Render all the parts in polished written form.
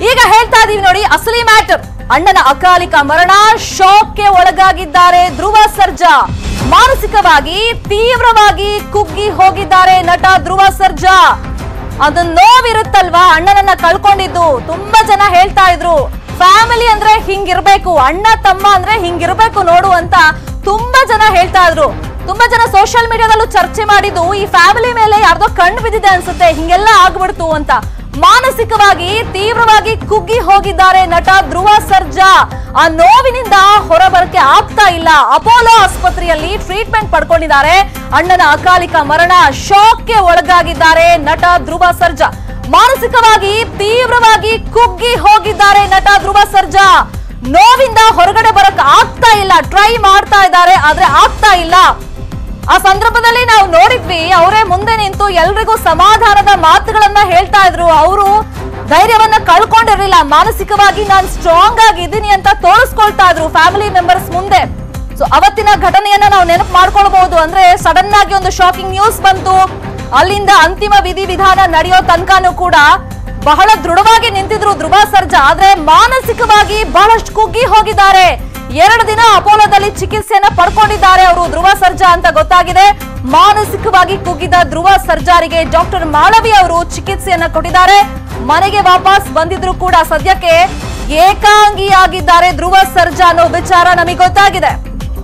ಈಗ ಹೇಳ್ತಾ ಇದೀವಿ ನೋಡಿ ಅಸಲಿ ಮ್ಯಾಟರ್. ಅಣ್ಣನ ಅಕಾಲಿಕ ಮರಣ, ಶಾಕ್ಗೆ ಒಳಗಾಗಿದ್ದಾರೆ ಧ್ರುವ ಸರ್ಜಾ. ಮಾನಸಿಕವಾಗಿ ತೀವ್ರವಾಗಿ ಕುಗ್ಗಿ ಹೋಗಿದ್ದಾರೆ ನಟ ಧ್ರುವ ಸರ್ಜಾ. ಅದು ನೋವಿರುತ್ತಲ್ವಾ, ಅಣ್ಣನನ್ನ ಕಳ್ಕೊಂಡಿದ್ದು. ತುಂಬಾ ಜನ ಹೇಳ್ತಾ ಇದ್ರು ಫ್ಯಾಮಿಲಿ ಅಂದ್ರೆ ಹಿಂಗಿರ್ಬೇಕು, ಅಣ್ಣ ತಮ್ಮ ಅಂದ್ರೆ ಹಿಂಗಿರ್ಬೇಕು ನೋಡು ಅಂತ ತುಂಬಾ ಜನ ಹೇಳ್ತಾ ಇದ್ರು. ತುಂಬಾ ಜನ ಸೋಷಿಯಲ್ ಮೀಡಿಯಾದಲ್ಲೂ ಚರ್ಚೆ ಮಾಡಿದ್ದು ಈ ಫ್ಯಾಮಿಲಿ ಮೇಲೆ ಯಾರ್ದೋ ಕಣ್ಣು ಬಿದ್ದಿದೆ ಅನ್ಸುತ್ತೆ, ಹಿಂಗೆಲ್ಲ ಆಗ್ಬಿಡ್ತು ಅಂತ. ಮಾನಸಿಕವಾಗಿ ತೀವ್ರವಾಗಿ ಕುಗ್ಗಿ ಹೋಗಿದ್ದಾರೆ ನಟ ಧ್ರುವ ಸರ್ಜಾ. ಆ ನೋವಿನಿಂದ ಹೊರಬರಕ್ಕೆ ಆಗ್ತಾ ಇಲ್ಲ. ಅಪೋಲೋ ಆಸ್ಪತ್ರೆಯಲ್ಲಿ ಟ್ರೀಟ್ಮೆಂಟ್ ಪಡ್ಕೊಂಡಿದ್ದಾರೆ. ಅಣ್ಣನ ಅಕಾಲಿಕ ಮರಣ, ಶಾಕ್ಗೆ ಒಳಗಾಗಿದ್ದಾರೆ ನಟ ಧ್ರುವ ಸರ್ಜಾ. ಮಾನಸಿಕವಾಗಿ ತೀವ್ರವಾಗಿ ಕುಗ್ಗಿ ಹೋಗಿದ್ದಾರೆ ನಟ ಧ್ರುವ ಸರ್ಜಾ. ನೋವಿಂದ ಹೊರಗಡೆ ಬರಕ್ ಆಗ್ತಾ ಇಲ್ಲ. ಟ್ರೈ ಮಾಡ್ತಾ ಇದ್ದಾರೆ, ಆದ್ರೆ ಆಗ್ತಾ ಇಲ್ಲ. ಆ ಸಂದರ್ಭದಲ್ಲಿ ನಾವು ನೋಡಿದ್ವಿ, ಅವರೇ ಮುಂದೆ ನಿಂತು ಎಲ್ರಿಗೂ ಸಮಾಧಾನದ ಮಾತುಗಳನ್ನ ಹೇಳ್ತಾ ಇದ್ರು. ಅವರು ಧೈರ್ಯವನ್ನ ಕಳ್ಕೊಂಡಿರ್ಲಿಲ್ಲ. ಮಾನಸಿಕವಾಗಿ ನಾನು ಸ್ಟ್ರಾಂಗ್ ಆಗಿದ್ದೀನಿ ಅಂತ ತೋರಿಸ್ಕೊಳ್ತಾ ಇದ್ರು ಫ್ಯಾಮಿಲಿ ಮೆಂಬರ್ಸ್ ಮುಂದೆ. ಸೊ ಅವತ್ತಿನ ಘಟನೆಯನ್ನ ನಾವು ನೆನಪು ಮಾಡ್ಕೊಳ್ಬಹುದು. ಅಂದ್ರೆ ಸಡನ್ ಆಗಿ ಒಂದು ಶಾಕಿಂಗ್ ನ್ಯೂಸ್ ಬಂತು. ಅಲ್ಲಿಂದ ಅಂತಿಮ ವಿಧಿವಿಧಾನ ನಡೆಯೋ ತನಕನೂ ಕೂಡ ಬಹಳ ದೃಢವಾಗಿ ನಿಂತಿದ್ರು ಧ್ರುವ ಸರ್ಜಾ. ಆದ್ರೆ ಮಾನಸಿಕವಾಗಿ ಬಹಳಷ್ಟು ಕುಗ್ಗಿ ಹೋಗಿದ್ದಾರೆ. 2 ದಿನ ಅಪೋಲೋದಲ್ಲಿ ಚಿಕಿತ್ಸೆಯನ್ನ ಪಡ್ಕೊಂಡಿದ್ದಾರೆ ಅವರು ಧ್ರುವ ಸರ್ಜಾ ಅಂತ ಗೊತ್ತಾಗಿದೆ. ಮಾನಸಿಕವಾಗಿ ಕುಗ್ಗಿದ ಧ್ರುವ ಸರ್ಜಾರಿಗೆ ಡಾಕ್ಟರ್ ಮಾಳವಿ ಅವರು ಚಿಕಿತ್ಸೆಯನ್ನ ಕೊಟ್ಟಿದ್ದಾರೆ. ಮನೆಗೆ ವಾಪಸ್ ಬಂದಿದ್ರು ಕೂಡ ಸದ್ಯಕ್ಕೆ ಏಕಾಂಗಿಯಾಗಿದ್ದಾರೆ ಧ್ರುವ ಸರ್ಜಾ ಅನ್ನೋ ವಿಚಾರ ನಮಗೆ ಗೊತ್ತಾಗಿದೆ.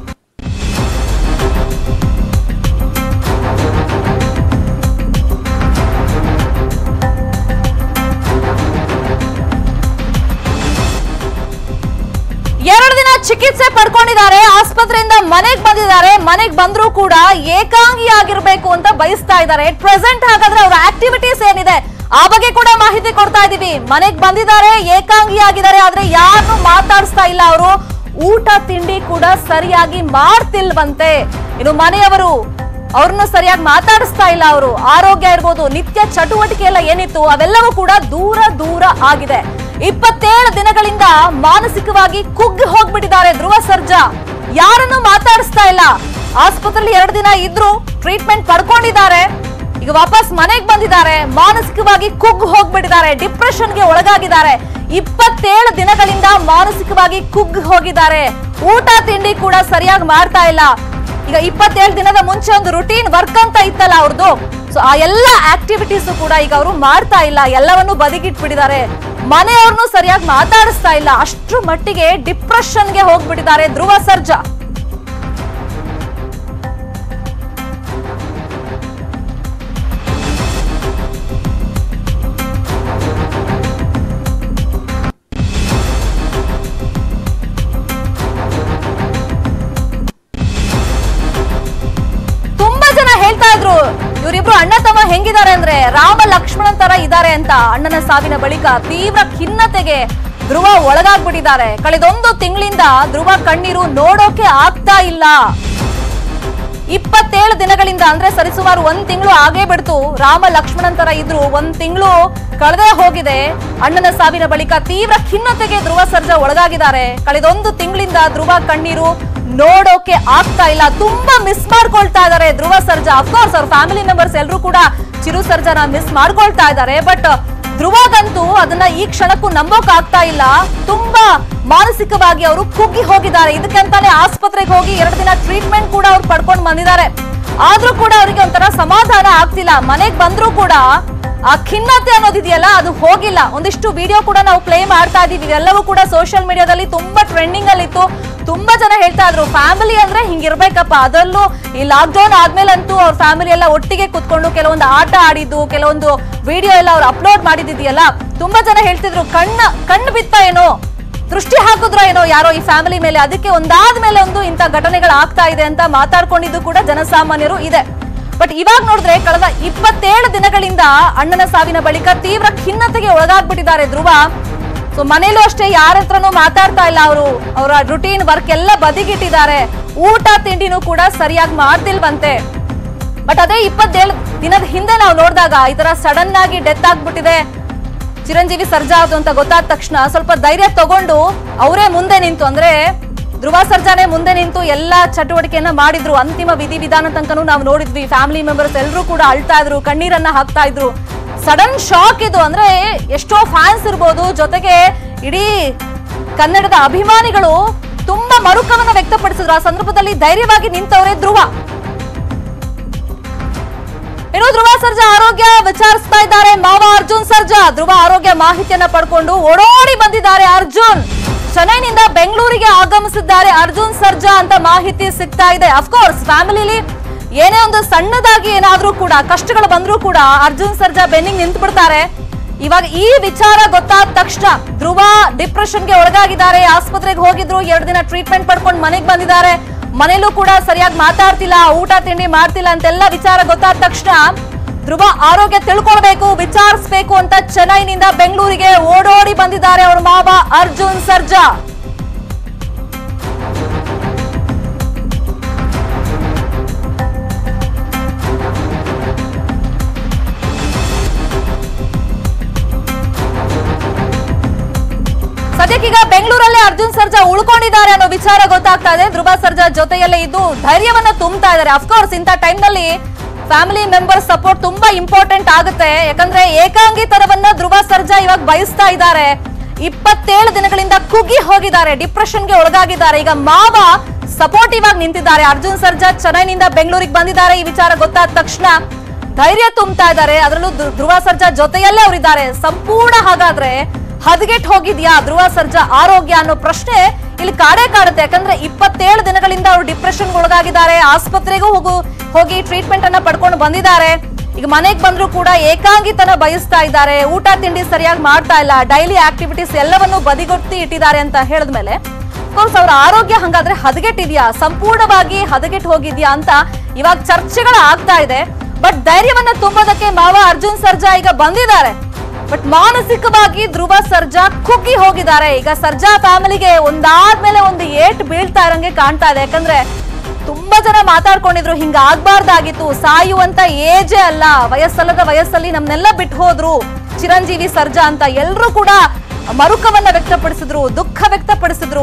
ಚಿಕಿತ್ಸೆ ಪಡ್ಕೊಂಡಿದ್ದಾರೆ. ಆಸ್ಪತ್ರೆಯಿಂದ ಮನೆಗೆ ಬಂದಿದ್ದಾರೆ. ಮನೆಗೆ ಬಂದ್ರು ಕೂಡ ಏಕಾಂಗಿಯಾಗಿರ್ಬೇಕು ಅಂತ ಬಯಸ್ತಾ ಇದ್ದಾರೆ. ಪ್ರೆಸೆಂಟ್ ಹಾಗಾದ್ರೆ ಅವರ ಆಕ್ಟಿವಿಟೀಸ್ ಏನಿದೆ ಆ ಬಗ್ಗೆ ಕೂಡ ಮಾಹಿತಿ ಕೊಡ್ತಾ ಇದೀವಿ. ಮನೆಗೆ ಬಂದಿದ್ದಾರೆ, ಏಕಾಂಗಿಯಾಗಿದ್ದಾರೆ, ಆದ್ರೆ ಯಾರನ್ನು ಮಾತಾಡಿಸ್ತಾ ಇಲ್ಲ ಅವರು. ಊಟ ತಿಂಡಿ ಕೂಡ ಸರಿಯಾಗಿ ಮಾಡ್ತಿಲ್ವಂತೆ. ಇನ್ನು ಮನೆಯವರು ಅವ್ರನ್ನು ಸರಿಯಾಗಿ ಮಾತಾಡಿಸ್ತಾ ಇಲ್ಲ. ಅವರು ಆರೋಗ್ಯ ಇರ್ಬೋದು, ನಿತ್ಯ ಚಟುವಟಿಕೆ ಎಲ್ಲ ಏನಿತ್ತು ಅವೆಲ್ಲವೂ ಕೂಡ ದೂರ ಆಗಿದೆ. 27 ದಿನಗಳಿಂದ ಮಾನಸಿಕವಾಗಿ ಕುಗ್ಗಿ ಹೋಗ್ಬಿಟ್ಟಿದ್ದಾರೆ ಧ್ರುವ ಸರ್ಜಾ. ಯಾರನ್ನು ಮಾತಾಡಿಸ್ತಾ ಇಲ್ಲ. ಆಸ್ಪತ್ರೆಯಲ್ಲಿ 2 ದಿನ ಇದ್ರು, ಟ್ರೀಟ್ಮೆಂಟ್ ಪಡ್ಕೊಂಡಿದ್ದಾರೆ. ಈಗ ವಾಪಸ್ ಮನೆಗೆ ಬಂದಿದ್ದಾರೆ. ಮಾನಸಿಕವಾಗಿ ಕುಗ್ಗಿ ಹೋಗ್ಬಿಟ್ಟಿದ್ದಾರೆ. ಡಿಪ್ರೆಷನ್ಗೆ ಒಳಗಾಗಿದ್ದಾರೆ. 27 ದಿನಗಳಿಂದ ಮಾನಸಿಕವಾಗಿ ಕುಗ್ಗಿ ಹೋಗಿದ್ದಾರೆ. ಊಟ ತಿಂಡಿ ಕೂಡ ಸರಿಯಾಗಿ ಮಾಡ್ತಾ ಇಲ್ಲ. ಈಗ 27 ದಿನದ ಮುಂಚೆ ಒಂದು ರುಟೀನ್ ವರ್ಕ್ ಅಂತ ಇತ್ತಲ್ಲ ಅವ್ರದ್ದು, ಸೊ ಆ ಎಲ್ಲ ಆಕ್ಟಿವಿಟೀಸ್ ಕೂಡ ಈಗ ಅವರು ಮಾಡ್ತಾ ಇಲ್ಲ. ಎಲ್ಲವನ್ನೂ ಬದಿಗಿಟ್ಬಿಟ್ಟಿದ್ದಾರೆ. ಮನೆಯವ್ರನ್ನು ಸರಿಯಾಗಿ ಮಾತಾಡಿಸ್ತಾ ಇಲ್ಲ. ಅಷ್ಟ್ರ ಮಟ್ಟಿಗೆ ಡಿಪ್ರೆಷನ್ಗೆ ಹೋಗ್ಬಿಟ್ಟಿದ್ದಾರೆ ಧ್ರುವ ಸರ್ಜಾ. ಇವರಿಬ್ರು ಅಣ್ಣ ತಮ್ಮ ಹೆಂಗಿದ್ದಾರೆ ಅಂದ್ರೆ ರಾಮ ಲಕ್ಷ್ಮಣನ್ ತರ ಇದ್ದಾರೆ ಅಂತ. ಅಣ್ಣನ ಸಾವಿನ ಬಳಿಕ ತೀವ್ರ ಖಿನ್ನತೆಗೆ ಧ್ರುವ ಒಳಗಾಗ್ಬಿಟ್ಟಿದ್ದಾರೆ. ಕಳೆದೊಂದು ತಿಂಗಳಿಂದ ಧ್ರುವ ಕಣ್ಣೀರು ನೋಡೋಕೆ ಆಗ್ತಾ ಇಲ್ಲ. 27 ದಿನಗಳಿಂದ ಅಂದ್ರೆ ಸರಿಸುಮಾರು 1 ತಿಂಗಳು ಆಗೇ ಬಿಡ್ತು. ರಾಮ ಲಕ್ಷ್ಮಣನ್ ತರ ಇದ್ರು, 1 ತಿಂಗಳು ಕಳೆದೇ ಹೋಗಿದೆ. ಅಣ್ಣನ ಸಾವಿನ ಬಳಿಕ ತೀವ್ರ ಖಿನ್ನತೆಗೆ ಧ್ರುವ ಸರ್ಜಾ ಒಳಗಾಗಿದ್ದಾರೆ. ಕಳೆದೊಂದು ತಿಂಗಳಿಂದ ಧ್ರುವ ಕಣ್ಣೀರು ನೋಡೋಕೆ ಆಗ್ತಾ ಇಲ್ಲ. ತುಂಬಾ ಮಿಸ್ ಮಾಡ್ಕೊಳ್ತಾ ಇದ್ದಾರೆ ಧ್ರುವ ಸರ್ಜಾ. ಅಫ್ಕೋರ್ಸ್ ಅವ್ರ ಫ್ಯಾಮಿಲಿ ಮೆಂಬರ್ಸ್ ಎಲ್ಲರೂ ಕೂಡ ಚಿರು ಸರ್ಜಾನ ಮಿಸ್ ಮಾಡ್ಕೊಳ್ತಾ ಇದ್ದಾರೆ. ಬಟ್ ಧ್ರುವಗಂತೂ ಅದನ್ನ ಈ ಕ್ಷಣಕ್ಕೂ ನಂಬೋಕ್ ಆಗ್ತಾ ಇಲ್ಲ. ತುಂಬಾ ಮಾನಸಿಕವಾಗಿ ಅವರು ಕುಗ್ಗಿ ಹೋಗಿದ್ದಾರೆ. ಇದಕ್ಕಂತಾನೆ ಆಸ್ಪತ್ರೆಗೆ ಹೋಗಿ 2 ದಿನ ಟ್ರೀಟ್ಮೆಂಟ್ ಕೂಡ ಅವ್ರು ಪಡ್ಕೊಂಡು ಬಂದಿದ್ದಾರೆ. ಆದ್ರೂ ಕೂಡ ಅವರಿಗೆ ಒಂಥರ ಸಮಾಧಾನ ಆಗ್ತಿಲ್ಲ. ಮನೆಗೆ ಬಂದ್ರು ಕೂಡ ಆ ಖಿನ್ನತೆ ಅನ್ನೋದಿದೆಯಲ್ಲ ಅದು ಹೋಗಿಲ್ಲ. ಒಂದಿಷ್ಟು ವಿಡಿಯೋ ಕೂಡ ನಾವು ಪ್ಲೇ ಮಾಡ್ತಾ ಇದೀವಿ. ಇವೆಲ್ಲವೂ ಕೂಡ ಸೋಷಿಯಲ್ ಮೀಡಿಯಾದಲ್ಲಿ ತುಂಬಾ ಟ್ರೆಂಡಿಂಗ್ ಅಲ್ಲಿ ಇತ್ತು. ತುಂಬಾ ಜನ ಹೇಳ್ತಾ ಇದ್ರು ಫ್ಯಾಮಿಲಿ ಅಂದ್ರೆ ಹಿಂಗಿರ್ಬೇಕಪ್ಪ. ಅದರಲ್ಲೂ ಈ ಲಾಕ್ ಡೌನ್ ಆದ್ಮೇಲಂತೂ ಅವ್ರ ಫ್ಯಾಮಿಲಿ ಎಲ್ಲ ಒಟ್ಟಿಗೆ ಕುತ್ಕೊಂಡು ಕೆಲವೊಂದು ಆಟ ಆಡಿದ್ದು, ಕೆಲವೊಂದು ವಿಡಿಯೋ ಎಲ್ಲ ಅವ್ರು ಅಪ್ಲೋಡ್ ಮಾಡಿದಿದೆಯಲ್ಲ, ತುಂಬಾ ಜನ ಹೇಳ್ತಿದ್ರು ಕಣ್ಣು ಬಿತ್ತ ಏನೋ, ದೃಷ್ಟಿ ಹಾಕಿದ್ರ ಏನೋ ಯಾರೋ ಈ ಫ್ಯಾಮಿಲಿ ಮೇಲೆ. ಅದಕ್ಕೆ ಒಂದಾದ್ಮೇಲೆ ಒಂದು ಇಂಥ ಘಟನೆಗಳು ಆಗ್ತಾ ಇದೆ ಅಂತ ಮಾತಾಡ್ಕೊಂಡಿದ್ದು ಕೂಡ ಜನಸಾಮಾನ್ಯರು ಇದೆ. ಬಟ್ ಇವಾಗ ನೋಡಿದ್ರೆ ಕಳೆದ 27 ದಿನಗಳಿಂದ ಅಣ್ಣನ ಸಾವಿನ ಬಳಿಕ ತೀವ್ರ ಖಿನ್ನತೆಗೆ ಒಳಗಾಗ್ಬಿಟ್ಟಿದ್ದಾರೆ ಧ್ರುವ. ಸೊ ಮನೇಲೂ ಅಷ್ಟೇ ಯಾರ ಹತ್ರನೂ ಮಾತಾಡ್ತಾ ಇಲ್ಲ. ಅವರ ರುಟೀನ್ ವರ್ಕ್ ಎಲ್ಲ ಬದಿಗಿಟ್ಟಿದ್ದಾರೆ. ಊಟ ತಿಂಡಿನೂ ಕೂಡ ಸರಿಯಾಗಿ ಮಾಡ್ತಿಲ್ವಂತೆ. ಬಟ್ ಅದೇ 27 ದಿನದ ಹಿಂದೆ ನಾವು ನೋಡಿದಾಗ ಈ ತರ ಸಡನ್ ಆಗಿ ಡೆತ್ ಆಗ್ಬಿಟ್ಟಿದೆ ಚಿರಂಜೀವಿ ಸರ್ಜಾ ಅದು ಅಂತ ಗೊತ್ತಾದ ತಕ್ಷಣ ಸ್ವಲ್ಪ ಧೈರ್ಯ ತಗೊಂಡು ಅವರೇ ಮುಂದೆ ನಿಂತು, ಅಂದ್ರೆ ಧ್ರುವ ಸರ್ಜಾನೇ ಮುಂದೆ ನಿಂತು ಎಲ್ಲಾ ಚಟುವಟಿಕೆಯನ್ನ ಮಾಡಿದ್ರು. ಅಂತಿಮ ವಿಧಿವಿಧಾನ ತನಕನೂ ನಾವು ನೋಡಿದ್ವಿ. ಫ್ಯಾಮಿಲಿ ಮೆಂಬರ್ಸ್ ಎಲ್ಲರೂ ಕೂಡ ಅಳ್ತಾ ಇದ್ರು, ಕಣ್ಣೀರನ್ನ ಹಾಕ್ತಾ ಇದ್ರು. ಸಡನ್ ಶಾಕ್ ಇದು. ಅಂದ್ರೆ ಎಷ್ಟೋ ಫ್ಯಾನ್ಸ್ ಇರ್ಬೋದು, ಜೊತೆಗೆ ಇಡೀ ಕನ್ನಡದ ಅಭಿಮಾನಿಗಳು ತುಂಬಾ ಮರುಕವನ್ನ ವ್ಯಕ್ತಪಡಿಸಿದ್ರು. ಆ ಸಂದರ್ಭದಲ್ಲಿ ಧೈರ್ಯವಾಗಿ ನಿಂತವರೇ ಧ್ರುವ. ಇನ್ನು ಧ್ರುವ ಸರ್ಜಾ ಆರೋಗ್ಯ ವಿಚಾರಿಸ್ತಾ ಇದ್ದಾರೆ ಮಾವ ಅರ್ಜುನ್ ಸರ್ಜಾ. ಧ್ರುವ ಆರೋಗ್ಯ ಮಾಹಿತಿಯನ್ನ ಪಡ್ಕೊಂಡು ಓಡೋಡಿ ಬಂದಿದ್ದಾರೆ ಅರ್ಜುನ್. ಚೆನ್ನೈನಿಂದ ಬೆಂಗಳೂರಿಗೆ ಆಗಮಿಸಿದ್ದಾರೆ ಅರ್ಜುನ್ ಸರ್ಜಾ ಅಂತ ಮಾಹಿತಿ ಸಿಗ್ತಾ ಇದೆ. ಅಫ್ಕೋರ್ಸ್ ಫ್ಯಾಮಿಲಿಲಿ ಏನೇ ಒಂದು ಸಣ್ಣದಾಗಿ ಏನಾದ್ರೂ ಕೂಡ ಕಷ್ಟಗಳು ಬಂದ್ರೂ ಕೂಡ ಅರ್ಜುನ್ ಸರ್ಜಾ ಬೆನ್ನಿಗೆ ನಿಂತು ಬಿಡ್ತಾರೆ. ಇವಾಗ ಈ ವಿಚಾರ ಗೊತ್ತಾದ ತಕ್ಷಣ ಧ್ರುವ ಡಿಪ್ರೆಷನ್ಗೆ ಒಳಗಾಗಿದ್ದಾರೆ. ಆಸ್ಪತ್ರೆಗೆ ಹೋಗಿದ್ರು, 2 ದಿನ ಟ್ರೀಟ್ಮೆಂಟ್ ಪಡ್ಕೊಂಡು ಮನೆಗೆ ಬಂದಿದ್ದಾರೆ. ಮನೇಲೂ ಕೂಡ ಸರಿಯಾಗಿ ಮಾತಾಡ್ತಿಲ್ಲ, ಊಟ ತಿಂಡಿ ಮಾಡ್ತಿಲ್ಲ ಅಂತೆಲ್ಲ ವಿಚಾರ ಗೊತ್ತಾದ ತಕ್ಷಣ ಧ್ರುವ ಆರೋಗ್ಯ ತಿಳ್ಕೊಳ್ಬೇಕು, ವಿಚಾರಿಸಬೇಕು ಅಂತ ಚೆನ್ನೈನಿಂದ ಬೆಂಗಳೂರಿಗೆ ಓಡೋಡಿ ಬಂದಿದ್ದಾರೆ ಅವರ ಮಾವ ಅರ್ಜುನ್ ಸರ್ಜಾ. ಸದ್ಯಕ್ಕೀಗ ಬೆಂಗಳೂರಲ್ಲೇ ಅರ್ಜುನ್ ಸರ್ಜಾ ಉಳ್ಕೊಂಡಿದ್ದಾರೆ ಅನ್ನೋ ವಿಚಾರ ಗೊತ್ತಾಗ್ತಾ ಇದೆ. ಧ್ರುವ ಸರ್ಜಾ ಜೊತೆಯಲ್ಲೇ ಇದ್ದು ಧೈರ್ಯವನ್ನ ತುಂಬ್ತಾ ಇದ್ದಾರೆ. ಅಫ್ಕೋರ್ಸ್ ಇಂಥ ಟೈಮ್ ನಲ್ಲಿ ಫ್ಯಾಮಿಲಿ ಮೆಂಬರ್ ಸಪೋರ್ಟ್ ತುಂಬಾ ಇಂಪಾರ್ಟೆಂಟ್ ಆಗುತ್ತೆ. ಯಾಕಂದ್ರೆ ಏಕಾಂಗಿತನವನ್ನ ಧ್ರುವ ಸರ್ಜಾ ಇವಾಗ ಬಯಸ್ತಾ ಇದ್ದಾರೆ. 27 ದಿನಗಳಿಂದ ಕುಗ್ಗಿ ಹೋಗಿದ್ದಾರೆ, ಡಿಪ್ರೆಷನ್ಗೆ ಒಳಗಾಗಿದ್ದಾರೆ. ಈಗ ಮಾವ ಸಪೋರ್ಟಿವ್ ಆಗಿ ನಿಂತಿದ್ದಾರೆ. ಅರ್ಜುನ್ ಸರ್ಜಾ ಚೆನ್ನೈನಿಂದ ಬೆಂಗಳೂರಿಗೆ ಬಂದಿದ್ದಾರೆ. ಈ ವಿಚಾರ ಗೊತ್ತಾದ ತಕ್ಷಣ ಧೈರ್ಯ ತುಂಬ್ತಾ ಇದ್ದಾರೆ. ಅದರಲ್ಲೂ ಧ್ರುವ ಸರ್ಜಾ ಜೊತೆಯಲ್ಲೇ ಅವರಿದ್ದಾರೆ. ಸಂಪೂರ್ಣ ಹಾಗಾದ್ರೆ ಹದಗೆಟ್ ಹೋಗಿದ್ಯಾ ಧ್ರುವ ಸರ್ಜಾ ಆರೋಗ್ಯ ಅನ್ನೋ ಪ್ರಶ್ನೆ ಇಲ್ಲಿ ಕಾಡುತ್ತೆ. ಯಾಕಂದ್ರೆ 27 ದಿನಗಳಿಂದ ಅವರು ಡಿಪ್ರೆಷನ್ ಒಳಗಾಗಿದ್ದಾರೆ. ಆಸ್ಪತ್ರೆಗೂ ಹೋಗಿ ಟ್ರೀಟ್ಮೆಂಟ್ ಅನ್ನ ಪಡ್ಕೊಂಡು ಬಂದಿದ್ದಾರೆ. ಈಗ ಮನೆಗೆ ಬಂದ್ರು ಕೂಡ ಏಕಾಂಗಿತನ ಬಯಸ್ತಾ ಇದ್ದಾರೆ. ಊಟ ತಿಂಡಿ ಸರಿಯಾಗಿ ಮಾಡ್ತಾ ಇಲ್ಲ, ಡೈಲಿ ಆಕ್ಟಿವಿಟೀಸ್ ಎಲ್ಲವನ್ನೂ ಬದಿಗೊತ್ತಿ ಇಟ್ಟಿದ್ದಾರೆ ಅಂತ ಹೇಳಿದ್ಮೇಲೆ ಕೋರ್ಸ್ ಅವರ ಆರೋಗ್ಯ ಹಂಗಾದ್ರೆ ಹದಗೆಟ್ಟಿದ್ಯಾ, ಸಂಪೂರ್ಣವಾಗಿ ಹದಗೆಟ್ ಹೋಗಿದ್ಯಾ ಅಂತ ಇವಾಗ ಚರ್ಚೆಗಳು ಆಗ್ತಾ ಇದೆ. ಬಟ್ ಧೈರ್ಯವನ್ನ ತುಂಬೋದಕ್ಕೆ ಮಾವ ಅರ್ಜುನ್ ಸರ್ಜಾ ಈಗ ಬಂದಿದ್ದಾರೆ. ಬಟ್ ಮಾನಸಿಕವಾಗಿ ಧ್ರುವ ಸರ್ಜಾ ಕುಗ್ಗಿ ಹೋಗಿದ್ದಾರೆ. ಈಗ ಸರ್ಜಾ ಫ್ಯಾಮಿಲಿಗೆ ಒಂದಾದ್ಮೇಲೆ ಒಂದು ಏಟ್ ಬೀಳ್ತಾ ಇರಂಗೆ ಕಾಣ್ತಾ ಇದೆ. ಯಾಕಂದ್ರೆ ತುಂಬಾ ಜನ ಮಾತಾಡ್ಕೊಂಡಿದ್ರು, ಹಿಂಗ ಆಗ್ಬಾರ್ದಾಗಿತ್ತು, ಸಾಯುವಂತ ಏಜೇ ಅಲ್ಲ, ವಯಸ್ಸಲ್ಲದ ವಯಸ್ಸಲ್ಲಿ ನಮ್ನೆಲ್ಲ ಬಿಟ್ಟು ಹೋದ್ರು ಚಿರಂಜೀವಿ ಸರ್ಜಾ ಅಂತ ಎಲ್ರು ಕೂಡ ಮರುಕವನ್ನ ವ್ಯಕ್ತಪಡಿಸಿದ್ರು, ದುಃಖ ವ್ಯಕ್ತಪಡಿಸಿದ್ರು.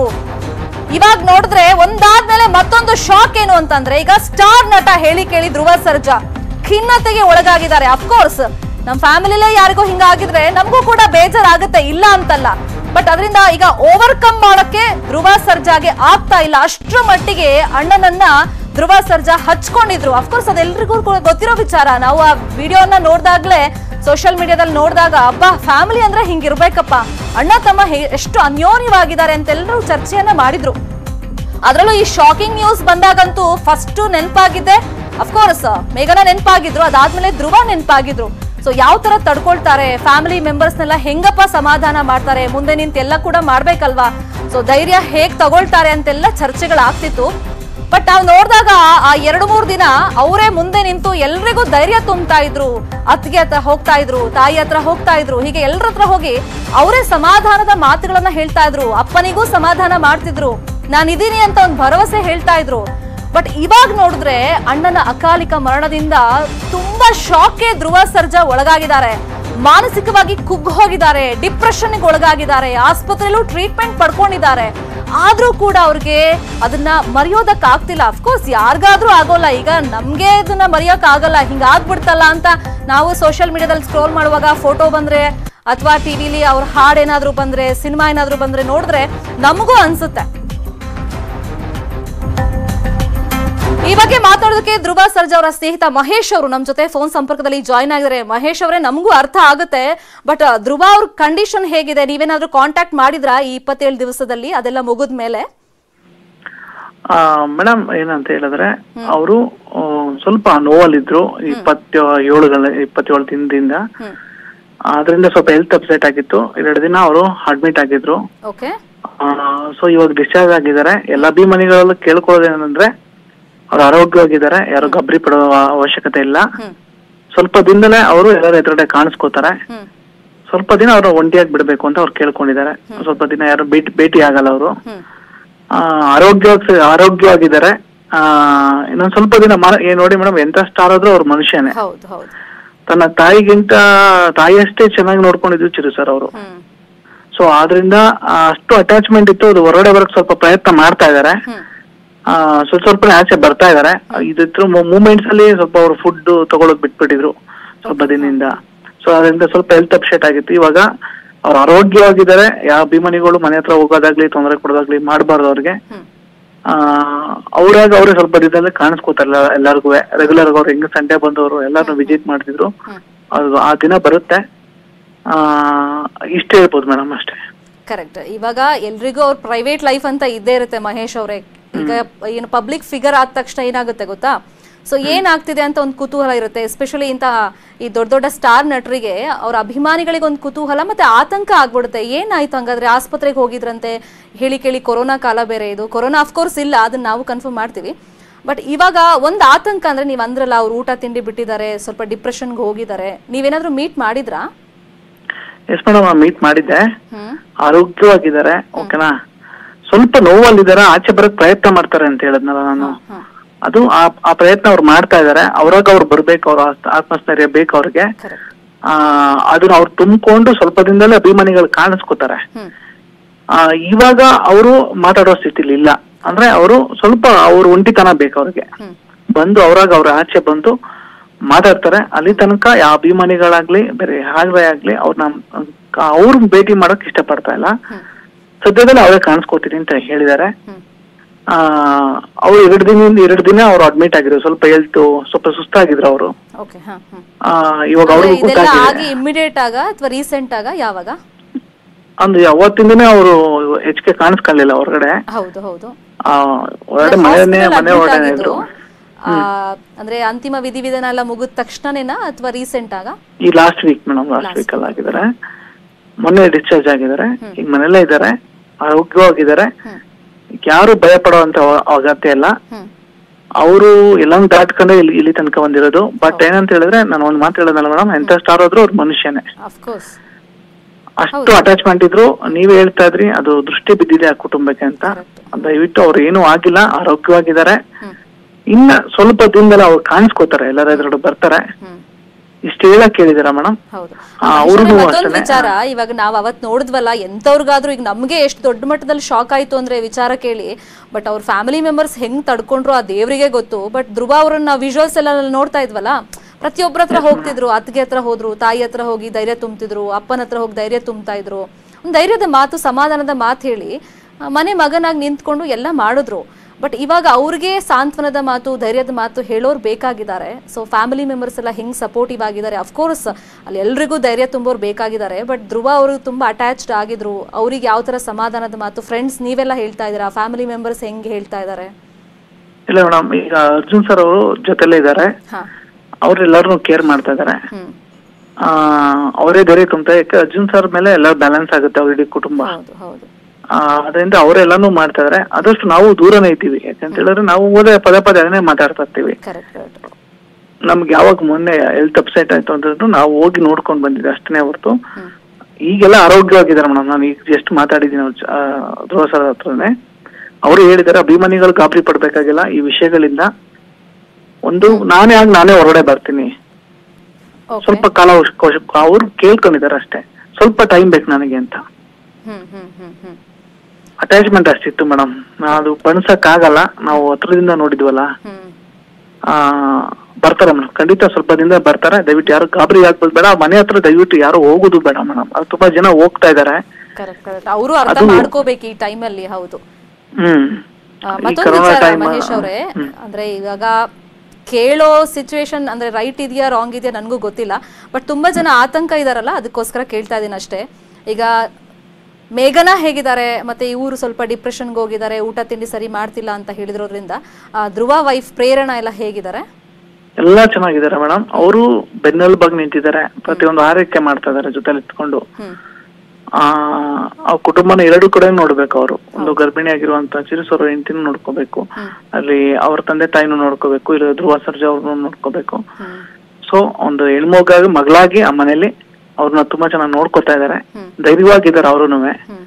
ಇವಾಗ ನೋಡಿದ್ರೆ ಒಂದಾದ್ಮೇಲೆ ಮತ್ತೊಂದು ಶಾಕ್ ಏನು ಅಂತಂದ್ರೆ ಈಗ ಸ್ಟಾರ್ ನಟ ಹೇಳಿ ಕೇಳಿ ಧ್ರುವ ಸರ್ಜಾ ಖಿನ್ನತೆಗೆ ಒಳಗಾಗಿದ್ದಾರೆ. ಅಫ್ಕೋರ್ಸ್ ನಮ್ ಫ್ಯಾಮಿಲಿಲೇ ಯಾರಿಗೂ ಹಿಂಗಾಗಿದ್ರೆ ನಮಗೂ ಕೂಡ ಬೇಜಾರಾಗುತ್ತೆ, ಇಲ್ಲ ಅಂತಲ್ಲ. ಬಟ್ ಅದರಿಂದ ಈಗ ಓವರ್ಕಮ್ ಮಾಡಕ್ಕೆ ಧ್ರುವ ಸರ್ಜಾಗೆ ಆಗ್ತಾ ಇಲ್ಲ. ಅಷ್ಟರ ಮಟ್ಟಿಗೆ ಅಣ್ಣನನ್ನ ಧ್ರುವ ಸರ್ಜಾ ಹಚ್ಕೊಂಡಿದ್ರು. ಅಫ್ಕೋರ್ಸ್ ಅದೆಲ್ಲರಿಗೂ ಕೂಡ ಗೊತ್ತಿರೋ ವಿಚಾರ. ನಾವು ಆ ವಿಡಿಯೋನ ನೋಡಿದಾಗ್ಲೇ ಸೋಷಿಯಲ್ ಮೀಡಿಯಾದಲ್ಲಿ ನೋಡಿದಾಗ ಅಬ್ಬಾ ಫ್ಯಾಮಿಲಿ ಅಂದ್ರೆ ಹಿಂಗಿರ್ಬೇಕಪ್ಪ, ಅಣ್ಣ ತಮ್ಮ ಎಷ್ಟು ಅನ್ಯೋನ್ಯವಾಗಿದ್ದಾರೆ ಅಂತೆಲ್ಲರೂ ಚರ್ಚೆಯನ್ನ ಮಾಡಿದ್ರು. ಅದ್ರಲ್ಲೂ ಈ ಶಾಕಿಂಗ್ ನ್ಯೂಸ್ ಬಂದಾಗಂತೂ ಫಸ್ಟ್ ನೆನಪಾಗಿದ್ದೆ ಅಫ್ಕೋರ್ಸ್ ಮೇಘನ ನೆನಪಾಗಿದ್ರು, ಅದಾದ್ಮೇಲೆ ಧ್ರುವ ನೆನಪಾಗಿದ್ರು. ಸೊ ಯಾವ ತರ ತಡ್ಕೊಳ್ತಾರೆ, ಫ್ಯಾಮಿಲಿ ಮೆಂಬರ್ಸ್ನೆಲ್ಲ ಹೆಂಗಪ್ಪ ಸಮಾಧಾನ ಮಾಡ್ತಾರೆ, ಮುಂದೆ ನಿಂತು ಎಲ್ಲ ಕೂಡ ಮಾಡ್ಬೇಕಲ್ವಾ, ಸೊ ಧೈರ್ಯ ಹೇಗ್ ತಗೊಳ್ತಾರೆ ಅಂತೆಲ್ಲ ಚರ್ಚೆಗಳಾಗ್ತಿತ್ತು. ಬಟ್ ನಾವು ನೋಡಿದಾಗ ಆ 2-3 ದಿನ ಅವರೇ ಮುಂದೆ ನಿಂತು ಎಲ್ರಿಗೂ ಧೈರ್ಯ ತುಂಬ್ತಾ ಇದ್ರು. ಅತ್ತಿಗೆ ಹತ್ರ ಹೋಗ್ತಾ ಇದ್ರು, ತಾಯಿ ಹತ್ರ ಹೋಗ್ತಾ ಇದ್ರು, ಹೀಗೆ ಎಲ್ಲರ ಹತ್ರ ಹೋಗಿ ಅವರೇ ಸಮಾಧಾನದ ಮಾತುಗಳನ್ನ ಹೇಳ್ತಾ ಇದ್ರು. ಅಪ್ಪನಿಗೂ ಸಮಾಧಾನ ಮಾಡ್ತಿದ್ರು, ನಾನಿದ್ದೀನಿ ಅಂತ ಒಂದು ಭರವಸೆ ಹೇಳ್ತಾ ಇದ್ರು. ಬಟ್ ಇವಾಗ ನೋಡಿದ್ರೆ ಅಣ್ಣನ ಅಕಾಲಿಕ ಮರಣದಿಂದ ತುಂಬಾ ಶಾಕ್ಗೆ ಧ್ರುವ ಸರ್ಜಾ ಒಳಗಾಗಿದ್ದಾರೆ. ಮಾನಸಿಕವಾಗಿ ಕುಗ್ಗಿ ಹೋಗಿದ್ದಾರೆ, ಡಿಪ್ರೆಷನ್ಗೆ ಒಳಗಾಗಿದ್ದಾರೆ, ಆಸ್ಪತ್ರೆಯಲ್ಲೂ ಟ್ರೀಟ್ಮೆಂಟ್ ಪಡ್ಕೊಂಡಿದ್ದಾರೆ. ಆದ್ರೂ ಕೂಡ ಅವ್ರಿಗೆ ಅದನ್ನ ಮರೆಯೋದಕ್ ಆಗ್ತಿಲ್ಲ. ಅಫ್ಕೋರ್ಸ್ ಯಾರಿಗಾದ್ರೂ ಆಗೋಲ್ಲ, ಈಗ ನಮ್ಗೆ ಇದನ್ನ ಮರೆಯೋಕ್ ಆಗಲ್ಲ, ಹಿಂಗಾಗ್ಬಿಡ್ತಲ್ಲ ಅಂತ ನಾವು ಸೋಷಿಯಲ್ ಮೀಡಿಯಾದಲ್ಲಿ ಸ್ಕ್ರೋಲ್ ಮಾಡುವಾಗ ಫೋಟೋ ಬಂದ್ರೆ ಅಥವಾ ಟಿವಿಲಿ ಅವ್ರ ಹಾಡ್ ಏನಾದ್ರು ಬಂದ್ರೆ, ಸಿನಿಮಾ ಏನಾದ್ರು ಬಂದ್ರೆ ನೋಡಿದ್ರೆ ನಮಗೂ ಅನ್ಸುತ್ತೆ. ಈ ಬಗ್ಗೆ ಮಾತಾಡೋದಕ್ಕೆ ಧ್ರುವ ಸರ್ಜಾ ಅವರ ಸ್ನೇಹಿತ ಮಹೇಶ್ ಅವರು ನಮ್ ಜೊತೆ ಫೋನ್ ಸಂಪರ್ಕದಲ್ಲಿ ಜಾಯ್ನ್ ಆಗಿದ್ದಾರೆ. ಮಹೇಶ್ ಅವರೇ, ನಮಗೂ ಅರ್ಥ ಆಗುತ್ತೆ, ಬಟ್ ಧ್ರುವ ಅವ್ರ ಕಂಡೀಷನ್ ಹೇಗಿದೆ? ನೀವೇನಾದ್ರೂ ಕಾಂಟ್ಯಾಕ್ಟ್ ಮಾಡಿದ್ರಾ ಈ 27 ದಿವಸದಲ್ಲಿ, ಅದೆಲ್ಲ ಮುಗಿದ ಮೇಲೆ? ಮೇಡಮ್ ಏನಂತ ಹೇಳಿದ್ರೆ ಅವರು ಸ್ವಲ್ಪ ನೋವಲ್ಲಿದ್ರು 27 ದಿನದಿಂದ. ಅದರಿಂದ ಸ್ವಲ್ಪ ಹೆಲ್ತ್ ಅಪ್ಸೆಟ್ ಆಗಿತ್ತು. 2 ದಿನ ಅವರು ಅಡ್ಮಿಟ್ ಆಗಿದ್ರು. ಸೊ ಇವಾಗ ಡಿಸ್ಚಾರ್ಜ್ ಆಗಿದ್ದಾರೆ. ಎಲ್ಲ ಅಭಿಮಾನಿಗಳಲ್ಲೂ ಕೇಳ್ಕೊಳ್ಳೋದೇನಂದ್ರೆ ಅವ್ರು ಆರೋಗ್ಯವಾಗಿದ್ದಾರೆ, ಯಾರು ಗಬ್ಬರಿ ಪಡೋ ಅವಶ್ಯಕತೆ ಇಲ್ಲ. ಸ್ವಲ್ಪ ದಿನದಲ್ಲೇ ಅವರು ಎಲ್ಲರ ಎದುರುಗಡೆ ಕಾಣಿಸ್ಕೋತಾರೆ. ಸ್ವಲ್ಪ ದಿನ ಅವರು ಒಂಟಿಯಾಗಿ ಬಿಡ್ಬೇಕು ಅಂತ ಅವ್ರು ಕೇಳ್ಕೊಂಡಿದ್ದಾರೆ. ಸ್ವಲ್ಪ ದಿನ ಯಾರು ಭೇಟಿ ಆಗಲ್ಲ ಅವರು. ಆರೋಗ್ಯವಾಗಿದ್ದಾರೆ. ಇನ್ನೊಂದ್ ಸ್ವಲ್ಪ ದಿನ ನೋಡಿ ಮೇಡಮ್, ಎಂತ ಸ್ಟಾರ್ ಆದ್ರೂ ಅವ್ರ ಮನುಷ್ಯನೇ. ತನ್ನ ತಾಯಿಗಿಂತ ತಾಯಿಯಷ್ಟೇ ಚೆನ್ನಾಗಿ ನೋಡ್ಕೊಂಡಿದ್ರು ಚಿರು ಸರ್ ಅವರು. ಸೊ ಆದ್ರಿಂದ ಅಷ್ಟು ಅಟ್ಯಾಚ್ಮೆಂಟ್ ಇತ್ತು. ಅದು ಹೊರಗಡೆ ಬರಕ್ ಸ್ವಲ್ಪ ಪ್ರಯತ್ನ ಮಾಡ್ತಾ ಇದಾರೆ. ಸ್ವಲ್ಪ ಆಚೆ ಬರ್ತಾ ಇದಾರೆ. ಇದ್ರ ಮೂಮೆಂಟ್ಸ್ ಅಲ್ಲಿ ಸ್ವಲ್ಪ ಅವ್ರು ಫುಡ್ ತಗೊಳೋದ್ ಬಿಟ್ಬಿಟ್ಟಿದ್ರು ಸ್ವಲ್ಪ ದಿನದಿಂದ. ಸೊ ಅದರಿಂದ ಸ್ವಲ್ಪ ಹೆಲ್ತ್ ಅಪ್ಸೆಟ್ ಆಗಿತ್ತು. ಇವಾಗ ಅವ್ರು ಆರೋಗ್ಯವಾಗಿದ್ದಾರೆ. ಯಾವ ಅಭಿಮಾನಿಗಳು ಮನೆ ಹತ್ರ ಹೋಗೋದಾಗ್ಲಿ ತೊಂದರೆ ಕೊಡೋದಾಗ್ಲಿ ಮಾಡಬಾರ್ದು ಅವ್ರಿಗೆ. ಅವ್ರಾಗ ಅವ್ರೆ ಸ್ವಲ್ಪ ದಿನದಲ್ಲಿ ಕಾಣಿಸ್ಕೋತಾರಲ್ಲ ಎಲ್ಲಾರ್ಗು. ರೆಗ್ಯುಲರ್ ಅವ್ರು ಹೆಂಗ್ ಸಂಡೇ ಬಂದವರು ಎಲ್ಲಾರು ವಿಸಿಟ್ ಮಾಡ್ತಿದ್ರು. ಅದು ಆ ದಿನ ಬರುತ್ತೆ. ಇಷ್ಟೇ ಹೇಳ್ಬೋದು ಮೇಡಮ್, ಅಷ್ಟೇ. ಕರೆಕ್ಟ್. ಇವಾಗ ಎಲ್ರಿಗೂ ಅವ್ರ ಪ್ರೈವೇಟ್ ಲೈಫ್ ಅಂತ ಇದ್ದೇ ಇರುತ್ತೆ ಮಹೇಶ್ ಅವರೇ. ಈಗ ಏನು ಪಬ್ಲಿಕ್ ಫಿಗರ್ ಆದ ತಕ್ಷಣ ಏನಾಗುತ್ತೆ ಗೊತ್ತಾ, ಸೊ ಏನಾಗ್ತಿದೆ ಅಂತ ಒಂದು ಕುತೂಹಲ ಇರುತ್ತೆ. ಎಸ್ಪೆಷಲಿ ಇಂತಹ ಈ ದೊಡ್ಡ ದೊಡ್ಡ ಸ್ಟಾರ್ ನಟರಿಗೆ ಅವ್ರ ಅಭಿಮಾನಿಗಳಿಗೆ ಒಂದು ಕುತೂಹಲ ಮತ್ತೆ ಆತಂಕ ಆಗ್ಬಿಡುತ್ತೆ. ಏನಾಯ್ತು ಹಂಗಾದ್ರೆ, ಆಸ್ಪತ್ರೆಗೆ ಹೋಗಿದ್ರಂತೆ, ಹೇಳಿ ಕೇಳಿ ಕೊರೋನಾ ಕಾಲ ಬೇರೆ ಇದು. ಕೊರೋನಾ ಅಫ್ಕೋರ್ಸ್ ಇಲ್ಲ, ಅದನ್ನ ನಾವು ಕನ್ಫರ್ಮ್ ಮಾಡ್ತೀವಿ. ಬಟ್ ಇವಾಗ ಒಂದು ಆತಂಕ ಅಂದ್ರೆ, ನೀವು ಅಂದ್ರಲ್ಲ ಅವ್ರು ಊಟ ತಿಂಡಿ ಬಿಟ್ಟಿದ್ದಾರೆ, ಸ್ವಲ್ಪ ಡಿಪ್ರೆಷನ್ಗೆ ಹೋಗಿದ್ದಾರೆ. ನೀವೇನಾದ್ರೂ ಮೀಟ್ ಮಾಡಿದ್ರಾ? ಎಸ್ ಮೇಡಮ್, ಮೀಟ್ ಮಾಡಿದ್ದೆ. ಆರೋಗ್ಯವಾಗಿದ್ದಾರೆ, ಓಕೆನಾ. ಸ್ವಲ್ಪ ನೋವಲ್ಲಿದ್ದಾರೆ, ಆಚೆ ಬರಕ್ ಪ್ರಯತ್ನ ಮಾಡ್ತಾರೆ ಅಂತ ಹೇಳಿದ್ನಲ್ಲ ನಾನು. ಅದು ಆ ಪ್ರಯತ್ನ ಅವ್ರು ಮಾಡ್ತಾ ಇದಾರೆ. ಅವ್ರಾಗ ಅವ್ರು ಬರ್ಬೇಕು, ಅವ್ರ ಆತ್ಮಸ್ಥೈರ್ಯ ಬೇಕು ಅವ್ರಿಗೆ. ಅದನ್ನ ಅವ್ರು ತುಂಬಿಕೊಂಡು ಸ್ವಲ್ಪ ದಿನದಲ್ಲೇ ಅಭಿಮಾನಿಗಳು ಕಾಣಿಸ್ಕೋತಾರೆ. ಇವಾಗ ಅವರು ಮಾತಾಡೋ ಸ್ಥಿತಿಲಿ ಇಲ್ಲ. ಅಂದ್ರೆ ಅವರು ಸ್ವಲ್ಪ ಅವ್ರು ಒಂಟಿತನ ಬೇಕು ಅವ್ರಿಗೆ. ಬಂದು ಅವ್ರಾಗ ಅವ್ರ ಆಚೆ ಬಂದು ಮಾತಾಡ್ತಾರೆ. ಅಲ್ಲಿ ತನಕ ಯಾವ ಅಭಿಮಾನಿಗಳಾಗ್ಲಿ ಬೇರೆ ಯಾರೇ ಆಗ್ಲಿ ಅವ್ರ ಭೇಟಿ ಮಾಡಕ್ ಇಷ್ಟಪಡ್ತಾ ಇಲ್ಲ. ಸದ್ಯದಲ್ಲಿ ಅವರೇ ಕಾಣಿಸ್ಕೋತೀನಿ ಅಂತ ಹೇಳಿದ್ದಾರೆ. ಅವ್ರು 2 ದಿನ ಅವ್ರು ಅಡ್ಮಿಟ್ ಆಗಿದ್ರು. ಸ್ವಲ್ಪ ಹೆಲ್ತ್ ಸ್ವಲ್ಪ ಸುಸ್ತಾಗಿದ್ರು ಅವರು. ಇವಾಗ ಅವ್ರಿಗೆ ಇಮಿಡಿಯೇಟ್ ಆಗ ಅಥವಾ ರೀಸೆಂಟ್ ಆಗ ಯಾವಾಗ ಅಂದ್ರೆ ಅವತ್ತಿಂದನೇ ಅವರು ಹೆಚ್ಚಿಗೆ ಕಾಣಿಸ್ಕೊಳ್ಳಿಲ್ಲ ಹೊರಗಡೆ. ಹೌದು ಹೌದು. ಹೊರಗಡೆ ಮನೆ ಹೊರಗಡೆ ಇದ್ರು. ಅಂದ್ರೆ ಅಂತಿಮ ವಿಧಿವಿಧಾನ ಎಲ್ಲ ಮುಗಿದ ತಕ್ಷಣನೇನಾ ಅಥವಾ ರೀಸೆಂಟ್ ಆಗ? ಈ last week madam, last week ಅಲ್ಲಿ ಆಗಿದ್ದಾರೆ. ಮೊನ್ನೆ ಡಿಸ್ಚಾರ್ಜ್ ಆಗಿದ್ದಾರೆ. ಈಗ ಮನೆಯಲ್ಲೇ ಇದ್ದಾರೆ, ಆರೋಗ್ಯವಾಗಿದ್ದಾರೆ. ಯಾರು ಭಯ ಪಡುವಂತ ಅಗತ್ಯ ಇಲ್ಲ. ಅವರು ಎಲ್ಲಾನು ದಾಟ್ಕೊಂಡೆ ಇಲ್ಲಿ ತನಕ ಬಂದಿರೋದು. ಬಟ್ ಏನಂತ ಹೇಳಿದ್ರೆ, ನಾನು ಒಂದ್ ಮಾತು ಹೇಳೋದಲ್ಲ ಮೇಡಮ್, ಎಂತ ಸ್ಟಾರ್ ಆದ್ರೂ ಅವ್ರ ಮನುಷ್ಯನೇ. ಅಷ್ಟು ಅಟ್ಯಾಚ್ಮೆಂಟ್ ಇದ್ರು. ನೀವೇ ಹೇಳ್ತಾ ಇದ್ರಿ, ಅದು ದೃಷ್ಟಿ ಬಿದ್ದಿದೆ ಆ ಕುಟುಂಬಕ್ಕೆ ಅಂತ. ದಯವಿಟ್ಟು ಅವ್ರು ಏನೂ ಆಗಿಲ್ಲ, ಆರೋಗ್ಯವಾಗಿದ್ದಾರೆ. ಇನ್ನ ಸ್ವಲ್ಪ ದಿನದಲ್ಲಿ ಅವ್ರು ಕಾಣಿಸ್ಕೋತಾರೆ, ಎಲ್ಲರ ಎದುರು ಬರ್ತಾರೆ. ಇಷ್ಟು ಹೇಳಕ್ ಹೇಳಿದಾರ ಮೇಡಮ್. ವಿಚಾರ ಇವಾಗ ನಾವ್ ಅವತ್ ನೋಡಿದ್ವಲ್ಲ, ಎಂತವ್ರಿಗಾದ್ರೂ ಈಗ ನಮ್ಗೆ ಎಷ್ಟು ದೊಡ್ಡ ಮಟ್ಟದಲ್ಲಿ ಶಾಕ್ ಆಯ್ತು ಅಂದ್ರೆ ವಿಚಾರ ಕೇಳಿ. ಬಟ್ ಅವ್ರ ಫ್ಯಾಮಿಲಿ ಮೆಂಬರ್ಸ್ ಹೆಂಗ್ ತಡ್ಕೊಂಡ್ರು ಆ ದೇವ್ರಿಗೆ ಗೊತ್ತು. ಬಟ್ ಧ್ರುವ ಅವ್ರನ್ನ ವಿಜುವಲ್ಸ್ ಎಲ್ಲ ನೋಡ್ತಾ ಇದ್ವಲ್ಲ, ಪ್ರತಿಯೊಬ್ಬರ ಹತ್ರ ಹೋಗ್ತಿದ್ರು. ಅತ್ತಿಗೆ ಹತ್ರ ಹೋದ್ರು, ತಾಯಿ ಹತ್ರ ಹೋಗಿ ಧೈರ್ಯ ತುಂಬ್ತಿದ್ರು, ಅಪ್ಪನ ಹತ್ರ ಹೋಗಿ ಧೈರ್ಯ ತುಂಬ್ತಾ ಇದ್ರು. ಒಂದ್ ಧೈರ್ಯದ ಮಾತು, ಸಮಾಧಾನದ ಮಾತು ಹೇಳಿ ಮನೆ ಮಗನಾಗಿ ನಿಂತ್ಕೊಂಡು ಎಲ್ಲ ಮಾಡಿದ್ರು. ಬಟ್ ಇವಾಗ ಅವ್ರಿಗೆ ಸಾಂತ್ವನದ ಮಾತು, ಧೈರ್ಯದ ಮಾತು ಹೇಳೋರು ಬೇಕಾಗಿದ್ದಾರೆ. ಸೊ ಫ್ಯಾಮಿಲಿ ಮೆಂಬರ್ಸ್ ಎಲ್ಲ ಹೆಂಗ್ ಸಪೋರ್ಟಿವ್ ಆಗಿದ್ದಾರೆ. ಅಫ್ಕೋರ್ಸ್ ಅಲ್ಲಿ ಎಲ್ರಿಗೂ ಧೈರ್ಯ ತುಂಬೋರು ಬೇಕಾಗಿದ್ದಾರೆ. ಬಟ್ ಧ್ರುವ ಅವರು ತುಂಬಾ ಅಟ್ಯಾಚ್ಡ್ ಆಗಿದ್ರು. ಅವ್ರಿಗೆ ಯಾವ ತರ ಸಮಾಧಾನದ ಮಾತು, ಫ್ರೆಂಡ್ಸ್ ನೀವೆಲ್ಲ ಹೇಳ್ತಾ ಇದ್ದೀರಾ, ಫ್ಯಾಮಿಲಿ ಮೆಂಬರ್ಸ್ ಹೆಂಗ್ ಹೇಳ್ತಾ ಇದ್ದಾರೆ? ಇಲ್ಲ ಮೇಡಮ್, ಈಗ ಅರ್ಜುನ್ ಸರ್ ಅವರು ಜೊತೆಲೇ ಇದ್ದಾರೆ. ಅವ್ರೆಲ್ಲರನ್ನು ಕೇರ್ ಮಾಡ್ತಾ ಇದಾರೆ. ಅವರೇ ಧೈರ್ಯ ತುಂಬ್ತಾ. ಯಾಕೆ ಅರ್ಜುನ್ ಸರ್ ಮೇಲೆ ಎಲ್ಲ ಬ್ಯಾಲೆನ್ಸ್ ಆಗುತ್ತೆ ಅವ್ರ ಇಡೀ ಕುಟುಂಬ. ಅದರಿಂದ ಅವರೆಲ್ಲಾನು ಮಾಡ್ತಾ ಇದಾರೆ. ಆದಷ್ಟು ನಾವು ದೂರನೇ ಇದ್ದೀವಿ. ಯಾಕಂತ ಹೇಳಿದ್ರೆ ನಾವು ಪದೇ ಪದೇ ಅದನ್ನೇ ಮಾತಾಡ್ತಾ ಇರ್ತೀವಿ. ನಮ್ಗೆ ಯಾವಾಗ ಮೊನ್ನೆ ಹೆಲ್ತ್ ಅಪ್ಸೆಟ್ ಆಯ್ತು ಅಂತಂದ್ರೆ ನಾವು ಹೋಗಿ ನೋಡ್ಕೊಂಡ್ ಬಂದಿದ್ದೆ ಅಷ್ಟೇ ಹೊರತು. ಈಗೆಲ್ಲ ಆರೋಗ್ಯವಾಗಿದ್ದಾರೆ ಮೇಡಮ್. ನಾನು ಈಗ ಜಸ್ಟ್ ಮಾತಾಡಿದ್ದೀನಿ ಧ್ರುವ ಸರ್ ಹತ್ರನೇ. ಅವರು ಹೇಳಿದಾರೆ, ಅಭಿಮಾನಿಗಳು ಗಾಬರಿ ಪಡ್ಬೇಕಾಗಿಲ್ಲ ಈ ವಿಷಯಗಳಿಂದ. ನಾನೇ ಹೊರಗಡೆ ಬರ್ತೀನಿ, ಸ್ವಲ್ಪ ಕಾಲ ಅವ್ರು ಕೇಳ್ಕೊಂಡಿದ್ದಾರೆ ಅಷ್ಟೇ, ಸ್ವಲ್ಪ ಟೈಮ್ ಬೇಕು ನನಗೆ ಅಂತ. ಅಟ್ಯಾಚ್ಮೆಂಟ್ ಅಷ್ಟಿತ್ತು ಮೇಡಮ್. ಅದು ಬಣ್ಸಕ್ ಆಗಲ್ಲ, ನಾವು ಹತ್ರದಿಂದ ನೋಡಿದ್ವಲ್ಲ. ಬರ್ತಾರೆ ಮೇಡಮ್, ಖಂಡಿತ ಸ್ವಲ್ಪ ದಿನ ಬರ್ತಾರೆ. ದಯವಿಟ್ಟು ಯಾರು ಗಾಬರಿ ಆಗ್ಬೋದು ಬೇಡ. ಮನೆ ಹತ್ರ ದಯವಿಟ್ಟು ಯಾರು ಹೋಗುದು ಬೇಡ ಮೇಡಮ್. ಅದು ತುಂಬಾ ಜನ ಹೋಗ್ತಾ ಇದಾರೆ. ಅವರು ಅರ್ಥ ಮಾಡ್ಕೋಬೇಕು ಈ ಟೈಮಲ್ಲಿ. ಹೌದು. ಮತ್ತೊಂದು ವಿಚಾರ ಮಹೇಶ್ ಅವರೇ, ಅಂದ್ರೆ ಇವಾಗ ಕೇಳೋ ಸಿಚುವೇಶನ್ ಅಂದ್ರೆ ರೈಟ್ ಇದೆಯಾ ರಾಂಗ್ ಇದೆಯಾ ನನಗೂ ಗೊತ್ತಿಲ್ಲ. ಬಟ್ ತುಂಬಾ ಜನ ಆತಂಕ ಇದಾರಲ್ಲ, ಅದಕ್ಕೋಸ್ಕರ ಕೇಳ್ತಾ ಇದೀನಿ ಅಷ್ಟೇ. ಈಗ ಮೇಘನಾ ಹೇಗಿದ್ದಾರೆ, ಮತ್ತೆ ಇವರು ಸ್ವಲ್ಪ ಡಿಪ್ರೆಷನ್ಗೆ ಹೋಗಿದ್ದಾರೆ, ಊಟ ತಿಂಡಿ ಸರಿ ಮಾಡ್ತಿಲ್ಲ ಅಂತ ಹೇಳಿದ್ರೋದ್ರಿಂದ ಧ್ರುವ ವೈಫ್ ಪ್ರೇರಣಾ ಎಲ್ಲ ಹೇಗಿದ್ದಾರೆ? ಎಲ್ಲಾ ಚೆನ್ನಾಗಿದ್ದಾರೆ ಮೇಡಮ್. ಅವರು ಬೆನ್ನೆಲುಬಾಗಿ ನಿಂತಿದ್ದಾರೆ, ಪ್ರತಿಯೊಂದು ಆರೈಕೆ ಮಾಡ್ತಾ ಇದಾರೆ ಜೊತೆಲಿ ಇಟ್ಕೊಂಡು. ಆ ಕುಟುಂಬನ ಎರಡು ಕಡೆ ನೋಡ್ಬೇಕು ಅವರು. ಒಂದು ಗರ್ಭಿಣಿ ಆಗಿರುವಂತ ಚಿರುಸೂರು ಹೆಂಡತಿನೂ ನೋಡ್ಕೋಬೇಕು, ಅಲ್ಲಿ ಅವ್ರ ತಂದೆ ತಾಯಿನೂ ನೋಡ್ಕೋಬೇಕು, ಇಲ್ಲ ಧ್ರುವ ಸರ್ಜಾ ಅವ್ರನ್ನ ನೋಡ್ಕೋಬೇಕು. ಸೊ ಒಂದು ಹೆಣ್ಮಗಾಗಿ ಮಗಳಾಗಿ ಆ ಮನೇಲಿ ಅವ್ರನ್ನ ತುಂಬಾ ಚೆನ್ನಾಗಿ ನೋಡ್ಕೊತಾ ಇದಾರೆ. ಧೈರ್ಯವಾಗಿದ್ದಾರೆ ಅವ್ರುನು.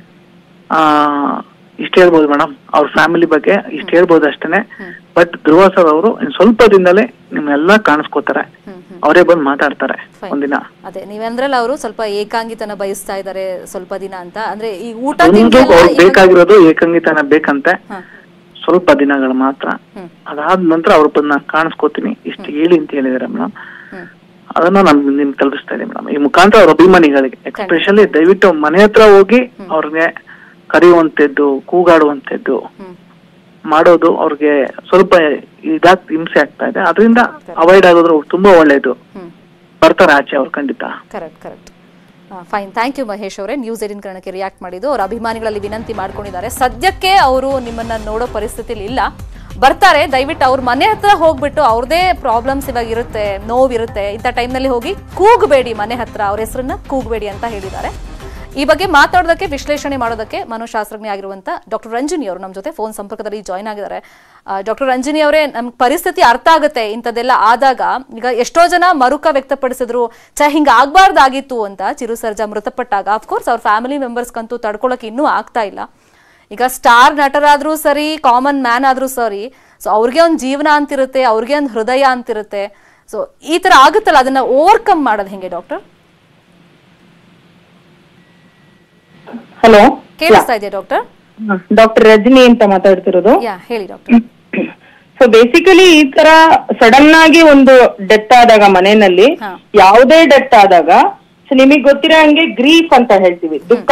ಇಷ್ಟ ಹೇಳ್ಬೋದು ಮೇಡಮ್ ಅವ್ರ ಫ್ಯಾಮಿಲಿ ಬಗ್ಗೆ, ಇಷ್ಟ ಹೇಳ್ಬೋದು ಅಷ್ಟೇನೆ. ಬಟ್ ಧ್ರುವ ಸರ್ ಅವರು ಸ್ವಲ್ಪ ದಿನದಲ್ಲೇ ನಿಮ್ನೆಲ್ಲಾ ಕಾಣಿಸ್ಕೋತಾರೆ, ಅವರೇ ಬಂದು ಮಾತಾಡ್ತಾರೆ ಒಂದಿನ. ಅದೇ ನೀವಂದ್ರಲ್ಲ ಅವರು ಸ್ವಲ್ಪ ಏಕಾಂಗಿತನ ಬಯಸ್ತಾ ಇದಾರೆ ಸ್ವಲ್ಪ ದಿನ ಅಂತ. ಅಂದ್ರೆ ಈ ಊಟ ಬೇಕಾಗಿರೋದು ಏಕಾಂಗಿತನ ಬೇಕಂತೆ, ಸ್ವಲ್ಪ ದಿನಗಳು ಮಾತ್ರ. ಅದಾದ ನಂತರ ಅವ್ರು ಬಂದು ನಾನು ಕಾಣಿಸ್ಕೋತೀನಿ ಇಷ್ಟು ಹೇಳಿ ಅಂತ ಹೇಳಿದಾರೆ ಮೇಡಮ್. ಅದನ್ನ ನಾನು ನಿಮ್ಗೆ ತಲುಪಿಸ್ತಾ ಇದ್ದೀನಿ ಮೇಡಮ್. ಈ ಮುಖಾಂತರ ಅವ್ರ ಅಭಿಮಾನಿಗಳಿಗೆ ಎಕ್ಸ್ಪೆಷಲಿ ದಯವಿಟ್ಟು ಮನೆ ಹತ್ರ ಹೋಗಿ ಅವ್ರಿಗೆ ಕರೆಯುವಂತದ್ದು, ಕೂಗಾಡುವಂತದ್ದು ಮಾಡೋದು ಅವ್ರಿಗೆ ಸ್ವಲ್ಪ ಹಿಂಸೆ ಆಗ್ತಾ ಇದೆ. ಅದರಿಂದ ಅವಾಯ್ಡ್ ಆಗೋದ್ರು ತುಂಬಾ ಒಳ್ಳೇದು. ಬರ್ತಾರೆ ಆಚೆ ಅವ್ರು ಖಂಡಿತ. Correct correct. Fine, thank you Mahesh ಅವರೇ. ನ್ಯೂಸ್ 18 ಕನ್ನಡಕ್ಕೆ ರಿಯಾಕ್ಟ್ ಮಾಡಿದ್ದು. ಅವ್ರ ಅಭಿಮಾನಿಗಳಲ್ಲಿ ವಿನಂತಿ ಮಾಡ್ಕೊಂಡಿದ್ದಾರೆ, ಸದ್ಯಕ್ಕೆ ಅವರು ನಿಮ್ಮನ್ನ ನೋಡೋ ಪರಿಸ್ಥಿತಿಲಿ ಇಲ್ಲ, ಬರ್ತಾರೆ. ದಯವಿಟ್ಟು ಅವ್ರ ಮನೆ ಹತ್ರ ಹೋಗ್ಬಿಟ್ಟು ಅವ್ರದೇ ಪ್ರಾಬ್ಲಮ್ಸ್ ಇವಾಗ ಇರುತ್ತೆ, ನೋವಿರುತ್ತೆ, ಇಂಥ ಟೈಮ್ನಲ್ಲಿ ಹೋಗಿ ಕೂಗಬೇಡಿ, ಮನೆ ಹತ್ರ ಅವ್ರ ಹೆಸರನ್ನ ಕೂಗಬೇಡಿ ಅಂತ ಹೇಳಿದ್ದಾರೆ. ಈ ಬಗ್ಗೆ ಮಾತಾಡೋದಕ್ಕೆ, ವಿಶ್ಲೇಷಣೆ ಮಾಡೋದಕ್ಕೆ ಮನೋಶಾಸ್ತ್ರಜ್ಞ ಆಗಿರುವಂತ ಡಾಕ್ಟರ್ ರಂಜನಿ ಅವರು ನಮ್ಮ ಜೊತೆ ಫೋನ್ ಸಂಪರ್ಕದಲ್ಲಿ ಜಾಯ್ನ್ ಆಗಿದ್ದಾರೆ. ಡಾಕ್ಟರ್ ರಂಜನಿ ಅವರೇ, ನಮ್ಗೆ ಪರಿಸ್ಥಿತಿ ಅರ್ಥ ಆಗುತ್ತೆ ಇಂಥದ್ದೆಲ್ಲ ಆದಾಗ. ಈಗ ಎಷ್ಟೋ ಜನ ಮರುಕ ವ್ಯಕ್ತಪಡಿಸಿದ್ರು, ಹಿಂಗ ಆಗ್ಬಾರ್ದಾಗಿತ್ತು ಅಂತ. ಚಿರು ಸರ್ಜಾ ಮೃತಪಟ್ಟಾಗ ಅಫ್ಕೋರ್ಸ್ ಅವ್ರ ಫ್ಯಾಮಿಲಿ ಮೆಂಬರ್ಸ್ಗಂತೂ ತಡ್ಕೊಳಕ್ ಇನ್ನೂ ಆಗ್ತಾ ಇಲ್ಲ. ಈಗ ಸ್ಟಾರ್ ನಟರಾದ್ರೂ ಸರಿ, ಕಾಮನ್ ಮ್ಯಾನ್ ಆದ್ರೂ ಸರಿ, ಸೊ ಅವ್ರಿಗೆ ಒಂದು ಜೀವನ ಅಂತಿರುತ್ತೆ, ಅವ್ರಿಗೆ ಒಂದು ಹೃದಯ ಅಂತಿರುತ್ತೆ. ಸೊ ಈ ತರ ಆಗುತ್ತಲ್ಲ, ಅದನ್ನ ಓವರ್ಕಮ್ ಮಾಡೋದು ಹೆಂಗೆ ಡಾಕ್ಟರ್? ಹಲೋ, ಕೇಳಿಸ್ತಾ ಇದೆಯಾ ಡಾಕ್ಟರ್? ಡಾಕ್ಟರ್ ರಜನಿ ಅಂತ ಮಾತಾಡ್ತಿರೋದು. ಹೇಳಿ ಡಾಕ್ಟರ್. ಸೊ ಬೇಸಿಕಲಿ ಈ ತರ ಸಡನ್ ಆಗಿ ಒಂದು ಡೆತ್ ಆದಾಗ ಮನೆಯಲ್ಲಿ, ಯಾವುದೇ ಡೆತ್ ಆದಾಗ ನಿಮಗ್ ಗೊತ್ತಿರೋ ಹಂಗೆ ಗ್ರೀಫ್ ಅಂತ ಹೇಳ್ತೀವಿ, ದುಃಖ.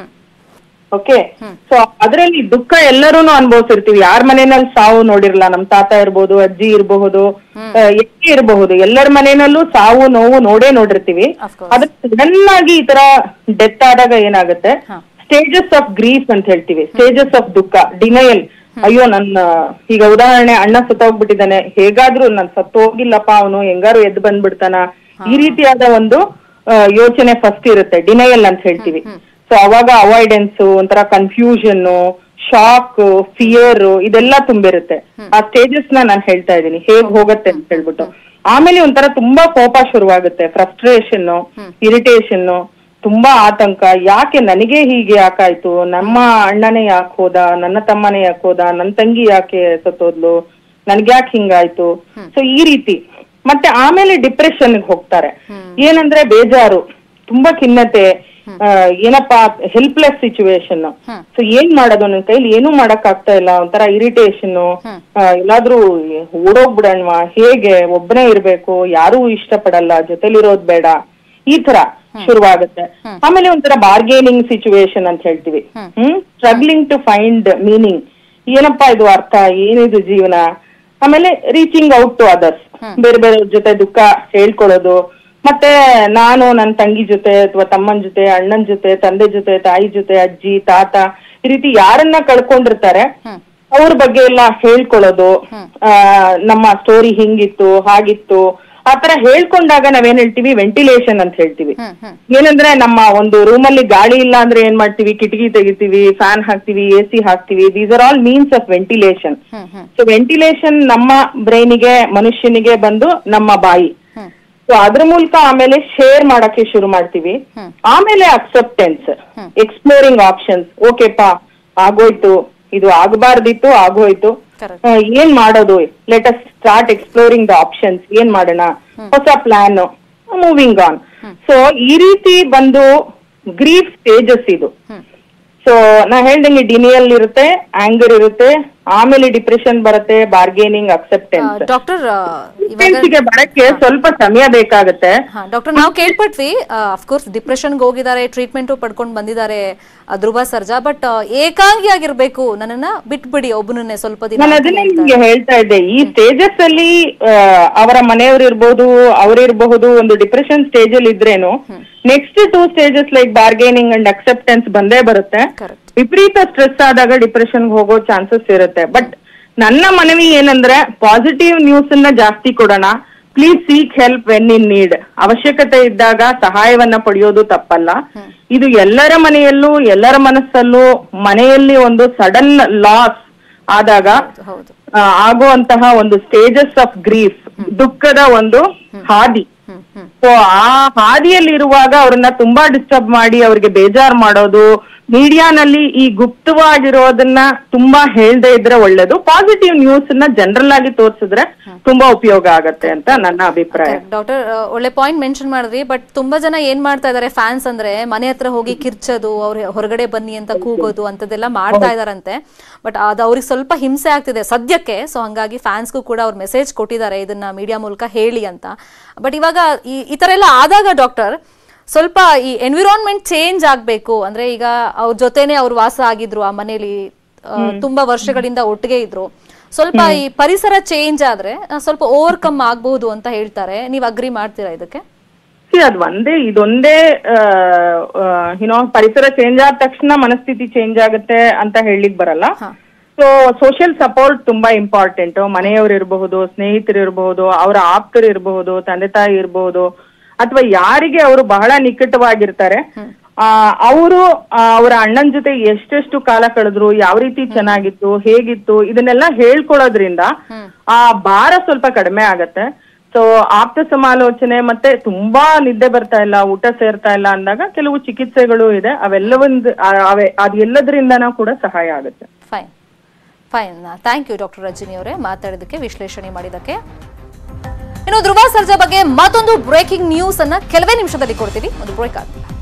ಓಕೆ, ಸೊ ಅದ್ರಲ್ಲಿ ದುಃಖ ಎಲ್ಲರೂ ಅನುಭವಿಸಿರ್ತೀವಿ. ಯಾರ ಮನೆಯಲ್ಲಿ ಸಾವು ನೋಡಿರಲ್ಲ? ನಮ್ ತಾತ ಇರ್ಬೋದು, ಅಜ್ಜಿ ಇರಬಹುದು, ಎಲ್ಲಿ ಇರಬಹುದು, ಎಲ್ಲರ ಮನೆಯಲ್ಲೂ ಸಾವು ನೋವು ನೋಡಿರ್ತೀವಿ. ಅದ್ರ ಸಡನ್ ಆಗಿ ಈ ತರ ಡೆತ್ ಆದಾಗ ಏನಾಗುತ್ತೆ, ಸ್ಟೇಜಸ್ ಆಫ್ ಗ್ರೀಫ್ ಅಂತ ಹೇಳ್ತೀವಿ, ಸ್ಟೇಜಸ್ ಆಫ್ ದುಃಖ, ಡಿನಯಲ್. ಅಯ್ಯೋ, ನನ್ನ ಈಗ ಉದಾಹರಣೆ, ಅಣ್ಣ ಸತ್ತೋಗ್ಬಿಟ್ಟಿದ್ದಾನೆ, ಹೇಗಾದ್ರೂ ನನ್ ಸತ್ತು ಹೋಗಿಲ್ಲಪ್ಪ, ಅವನು ಹೆಂಗಾರು ಎದ್ದು ಬಂದ್ಬಿಡ್ತಾನ, ಈ ರೀತಿಯಾದ ಒಂದು ಯೋಚನೆ ಫಸ್ಟ್ ಇರುತ್ತೆ, ಡಿನಯಲ್ ಅಂತ ಹೇಳ್ತೀವಿ. ಸೊ ಅವಾಗ ಅವಾಯ್ಡೆನ್ಸ್, ಒಂಥರ ಕನ್ಫ್ಯೂಷನ್, ಶಾಕ್, ಫಿಯರ್ ಇದೆಲ್ಲ ತುಂಬಿರುತ್ತೆ. ಆ ಸ್ಟೇಜಸ್ ನಾನು ಹೇಳ್ತಾ ಇದ್ದೀನಿ, ಹೇಗ್ ಹೋಗುತ್ತೆ ಅಂತ ಹೇಳ್ಬಿಟ್ಟು. ಆಮೇಲೆ ಒಂಥರ ತುಂಬಾ ಕೋಪ ಶುರುವಾಗುತ್ತೆ, ಫ್ರಸ್ಟ್ರೇಷನ್, ಇರಿಟೇಷನ್, ತುಂಬಾ ಆತಂಕ. ಯಾಕೆ ನನಗೆ ಹೀಗೆ ಯಾಕಾಯ್ತು, ನಮ್ಮ ಅಣ್ಣನೇ ಯಾಕೆ ಹೋದ, ನನ್ನ ತಮ್ಮನೇ ಯಾಕೆ ಹೋದ, ನನ್ನ ತಂಗಿ ಯಾಕೆ ಸತ್ತೋದ್ಲು, ನನ್ಗ್ಯಾಕೆ ಹಿಂಗಾಯ್ತು. ಸೊ ಈ ರೀತಿ. ಮತ್ತೆ ಆಮೇಲೆ ಡಿಪ್ರೆಷನ್ ಹೋಗ್ತಾರೆ. ಏನಂದ್ರೆ ಬೇಜಾರು, ತುಂಬಾ ಖಿನ್ನತೆ, ಏನಪ್ಪಾ ಹೆಲ್ಪ್ಲೆಸ್ ಸಿಚುವೇಶನ್. ಸೊ ಏನ್ ಮಾಡೋದು, ನನ್ ಕೈಲಿ ಏನೂ ಮಾಡಕ್ ಆಗ್ತಾ ಇಲ್ಲ, ಒಂಥರ ಇರಿಟೇಷನ್, ಎಲ್ಲಾದ್ರೂ ಓಡೋಗ್ಬಿಡಣ್ವಾ, ಹೇಗೆ ಒಬ್ಬನೇ ಇರ್ಬೇಕು, ಯಾರೂ ಇಷ್ಟಪಡಲ್ಲ, ಜೊತೆಲಿರೋದ್ ಬೇಡ, ಈ ತರ ಶುರುವಾಗುತ್ತೆ. ಆಮೇಲೆ ಒಂಥರ ಬಾರ್ಗೇನಿಂಗ್ ಸಿಚುವೇಶನ್ ಅಂತ ಹೇಳ್ತೀವಿ. ಸ್ಟ್ರಗ್ಲಿಂಗ್ ಟು ಫೈಂಡ್ ಮೀನಿಂಗ್, ಏನಪ್ಪಾ ಇದು ಅರ್ಥ, ಏನಿದು ಜೀವನ. ಆಮೇಲೆ ರೀಚಿಂಗ್ ಔಟ್ ಟು ಅದರ್ಸ್, ಬೇರೆ ಬೇರೆ ಜೊತೆ ದುಃಖ ಹೇಳ್ಕೊಳ್ಳೋದು. ಮತ್ತೆ ನಾನು ನನ್ನ ತಂಗಿ ಜೊತೆ ಅಥವಾ ತಮ್ಮನ ಜೊತೆ, ಅಣ್ಣನ ಜೊತೆ, ತಂದೆ ಜೊತೆ, ತಾಯಿ ಜೊತೆ, ಅಜ್ಜಿ, ತಾತ, ಈ ರೀತಿ ಯಾರನ್ನ ಕಳ್ಕೊಂಡಿರ್ತಾರೆ ಅವ್ರ ಬಗ್ಗೆ ಎಲ್ಲ ಹೇಳ್ಕೊಳ್ಳೋದು. ನಮ್ಮ ಸ್ಟೋರಿ ಹಿಂಗಿತ್ತು, ಹಾಗಿತ್ತು, ಆತರ ಹೇಳ್ಕೊಂಡಾಗ ನಾವೇನ್ ಹೇಳ್ತೀವಿ, ವೆಂಟಿಲೇಷನ್ ಅಂತ ಹೇಳ್ತೀವಿ. ಏನಂದ್ರೆ ನಮ್ಮ ಒಂದು ರೂಮಲ್ಲಿ ಗಾಳಿ ಇಲ್ಲ ಅಂದ್ರೆ ಏನ್ ಮಾಡ್ತೀವಿ, ಕಿಟಕಿ ತೆಗಿತೀವಿ, ಫ್ಯಾನ್ ಹಾಕ್ತಿವಿ, AC ಹಾಕ್ತಿವಿ. These are all means of ventilation. So ventilation ನಮ್ಮ ಬ್ರೈನಿಗೆ, ಮನುಷ್ಯನಿಗೆ ಬಂದು ನಮ್ಮ ಬಾಯಿ. ಸೊ ಅದ್ರ ಮೂಲಕ ಆಮೇಲೆ ಶೇರ್ ಮಾಡಕ್ಕೆ ಶುರು ಮಾಡ್ತೀವಿ. ಆಮೇಲೆ ಅಕ್ಸೆಪ್ಟೆನ್ಸ್, ಎಕ್ಸ್ಪ್ಲೋರಿಂಗ್ ಆಪ್ಷನ್ಸ್. ಓಕೆಪಾ, ಆಗೋಯ್ತು, ಇದು ಆಗಬಾರ್ದಿತ್ತು, ಆಗೋಯ್ತು, ಏನ್ ಮಾಡೋದು, let us start exploring the options. ಏನ್ ಮಾಡೋಣ, ಹೊಸ ಪ್ಲಾನ್, ಮೂವಿಂಗ್ ಆನ್. ಸೊ ಈ ರೀತಿ ಬಂದು ಗ್ರೀಫ್ ಸ್ಟೇಜಸ್ ಇದು. ಸೊ ನಾ ಹೇಳ್ದಂಗೆ ಡಿನಿಯಲ್ ಇರುತ್ತೆ, ಆಂಗರ್ ಇರುತ್ತೆ, ಆಮೇಲೆ ಡಿಪ್ರೆಷನ್ ಬರುತ್ತೆ, ಬಾರ್ಗೇನಿಂಗ್, ಅಕ್ಸೆಪ್ಟೆನ್ಸ್. ಡಾಕ್ಟರ್ ಬರಕ್ಕೆ ಸ್ವಲ್ಪ ಸಮಯ ಬೇಕಾಗುತ್ತೆ. ಡಾಕ್ಟರ್, ನಾವು ಕೇಳ್ಪಟ್ವಿ, ಅಫ್ಕೋರ್ಸ್ ಡಿಪ್ರೆಷನ್ಗೆ ಹೋಗಿದ್ದಾರೆ, ಟ್ರೀಟ್ಮೆಂಟ್ ಪಡ್ಕೊಂಡು ಬಂದಿದ್ದಾರೆ ಧ್ರುವ ಸರ್ಜಾ. ಬಟ್ ಏಕಾಂಗಿಯಾಗಿರ್ಬೇಕು, ನನ್ನನ್ನ ಬಿಟ್ಬಿಡಿ ಒಬ್ಬನನ್ನೇ ಸ್ವಲ್ಪ ದಿನ. ನಾನು ಅದನ್ನೇ ನಿಮ್ಗೆ ಹೇಳ್ತಾ ಇದ್ದೆ, ಈ ಸ್ಟೇಜಸ್ ಅಲ್ಲಿ ಅವರ ಮನೆಯವರು ಇರ್ಬೋದು, ಅವರಿರಬಹುದು, ಒಂದು ಡಿಪ್ರೆಷನ್ ಸ್ಟೇಜ್ ಅಲ್ಲಿ ಇದ್ರೇನು next 2 stages like bargaining and acceptance ಬಂದೇ ಬರುತ್ತೆ. ವಿಪರೀತ ಸ್ಟ್ರೆಸ್ ಆದಾಗ ಡಿಪ್ರೆಷನ್ ಹೋಗೋ ಚಾನ್ಸಸ್ ಇರುತ್ತೆ. ಬಟ್ ನನ್ನ ಮನವಿ ಏನಂದ್ರೆ, ಪಾಸಿಟಿವ್ ನ್ಯೂಸ್ ಅನ್ನ ಜಾಸ್ತಿ ಕೊಡೋಣ. Please seek help when in need. ಅವಶ್ಯಕತೆ ಇದ್ದಾಗ ಸಹಾಯವನ್ನ ಪಡೆಯೋದು ತಪ್ಪಲ್ಲ. ಇದು ಎಲ್ಲರ ಮನೆಯಲ್ಲೂ, ಎಲ್ಲರ ಮನಸ್ಸಲ್ಲೂ, ಮನೆಯಲ್ಲಿ ಒಂದು ಸಡನ್ ಲಾಸ್ ಆದಾಗ ಆಗುವಂತಹ ಒಂದು ಸ್ಟೇಜಸ್ ಆಫ್ ಗ್ರೀಫ್, ದುಃಖದ ಒಂದು ಹಾದಿ. ಸೊ ಆ ಹಾದಿಯಲ್ಲಿ ಇರುವಾಗ ಅವ್ರನ್ನ ತುಂಬಾ ಡಿಸ್ಟರ್ಬ್ ಮಾಡಿ, ಅವ್ರಿಗೆ ಬೇಜಾರ್ ಮಾಡೋದು, ಮೀಡಿಯಾನಲ್ಲಿ ಈ ಗುಪ್ತವಾಗಿರೋದನ್ನ ತುಂಬಾ ಹೇಳ್ದೆ ಇದ್ರೆ ಒಳ್ಳೇದು. ಪಾಸಿಟಿವ್ ನ್ಯೂಸ್ ನ ಜನರಲ್ ಆಗಿ ತೋರಿಸಿದ್ರೆ ತುಂಬಾ ಉಪಯೋಗ ಆಗತ್ತೆ ಅಂತ ನನ್ನ ಅಭಿಪ್ರಾಯ. ಡಾಕ್ಟರ್ ಒಳ್ಳೆ ಪಾಯಿಂಟ್ ಮೆನ್ಷನ್ ಮಾಡಿದ್ರಿ. ಬಟ್ ತುಂಬಾ ಜನ ಏನ್ ಮಾಡ್ತಾ ಇದಾರೆ, ಫ್ಯಾನ್ಸ್ ಅಂದ್ರೆ ಮನೆ ಹತ್ರ ಹೋಗಿ ಕಿರ್ಚೋದು, ಅವ್ರ ಹೊರಗಡೆ ಬನ್ನಿ ಅಂತ ಕೂಗೋದು ಅಂತದೆಲ್ಲ ಮಾಡ್ತಾ ಇದಾರಂತೆ. ಬಟ್ ಅದು ಅವ್ರಿಗೆ ಸ್ವಲ್ಪ ಹಿಂಸೆ ಆಗ್ತಿದೆ ಸದ್ಯಕ್ಕೆ. ಸೊ ಹಂಗಾಗಿ ಫ್ಯಾನ್ಸ್ಗೂ ಕೂಡ ಅವ್ರು ಮೆಸೇಜ್ ಕೊಟ್ಟಿದ್ದಾರೆ ಇದನ್ನ ಮೀಡಿಯಾ ಮೂಲಕ ಹೇಳಿ ಅಂತ. ಬಟ್ ಇವಾಗ ಈ ತರ ಎಲ್ಲ ಆದಾಗ ಡಾಕ್ಟರ್ ಸ್ವಲ್ಪ ಈ ಎನ್ವಿರಾನ್ಮೆಂಟ್ ಚೇಂಜ್ ಆಗ್ಬೇಕು ಅಂದ್ರೆ, ಈಗ ಅವ್ರ ಜೊತೆನೆ ಅವ್ರು ವಾಸ ಆಗಿದ್ರು ಆ ಮನೇಲಿ, ತುಂಬಾ ವರ್ಷಗಳಿಂದ ಒಟ್ಟಿಗೆ ಇದ್ರು. ಸ್ವಲ್ಪ ಈ ಪರಿಸರ ಚೇಂಜ್ ಆದ್ರೆ ಸ್ವಲ್ಪ ಓವರ್ಕಮ್ ಆಗಬಹುದು ಅಂತ ಹೇಳ್ತಾರೆ. ನೀವ್ ಅಗ್ರಿ ಮಾಡ್ತೀರಾ ಇದಕ್ಕೆ? ಅದ್ ಇದೊಂದೇ ಪರಿಸರ ಚೇಂಜ್ ಆದ ತಕ್ಷಣ ಮನಸ್ಥಿತಿ ಚೇಂಜ್ ಆಗುತ್ತೆ ಅಂತ ಹೇಳಿಕ್ ಬರಲ್ಲ. ಸೊ ಸೋಷಿಯಲ್ ಸಪೋರ್ಟ್ ತುಂಬಾ ಇಂಪಾರ್ಟೆಂಟ್. ಮನೆಯವರು ಇರಬಹುದು, ಸ್ನೇಹಿತರು ಇರಬಹುದು, ಅವರ ಆಪ್ತರು ಇರಬಹುದು, ತಂದೆ ತಾಯಿ ಇರಬಹುದು, ಅಥವಾ ಯಾರಿಗೆ ಅವರು ಬಹಳ ನಿಕಟವಾಗಿರ್ತಾರೆ ಅವರು ಅವರ ಅಣ್ಣನ ಜೊತೆ ಎಷ್ಟೆಷ್ಟು ಕಾಲ ಕಳೆದ್ರು, ಯಾವ ರೀತಿ ಚೆನ್ನಾಗಿತ್ತು, ಹೇಗಿತ್ತು, ಇದನ್ನೆಲ್ಲ ಹೇಳ್ಕೊಳೋದ್ರಿಂದ ಆ ಭಾರ ಸ್ವಲ್ಪ ಕಡಿಮೆ ಆಗತ್ತೆ. ಸೊ ಆಪ್ತ ಸಮಾಲೋಚನೆ ಮತ್ತೆ ತುಂಬಾ ನಿದ್ದೆ ಬರ್ತಾ ಇಲ್ಲ, ಊಟ ಸೇರ್ತಾ ಇಲ್ಲ ಅಂದಾಗ ಕೆಲವು ಚಿಕಿತ್ಸೆಗಳು ಇದೆ. ಅದೆಲ್ಲದ್ರಿಂದನೂ ಕೂಡ ಸಹಾಯ ಆಗುತ್ತೆ. Fine fine, thank you doctor Rajani ಅವರೇ ಮಾತಾಡಿದಕ್ಕೆ, ವಿಶ್ಲೇಷಣೆ ಮಾಡಿದಕ್ಕೆ. ಇನ್ನು ಧ್ರುವ ಸರ್ಜಾ ಬಗ್ಗೆ ಮತ್ತೊಂದು ಬ್ರೇಕಿಂಗ್ ನ್ಯೂಸ್ ಅನ್ನ ಕೆಲವೇ ನಿಮಿಷದಲ್ಲಿ ಕೊಡ್ತೀವಿ. ಒಂದು ಬ್ರೇಕ್ ಆಗುತ್ತೆ.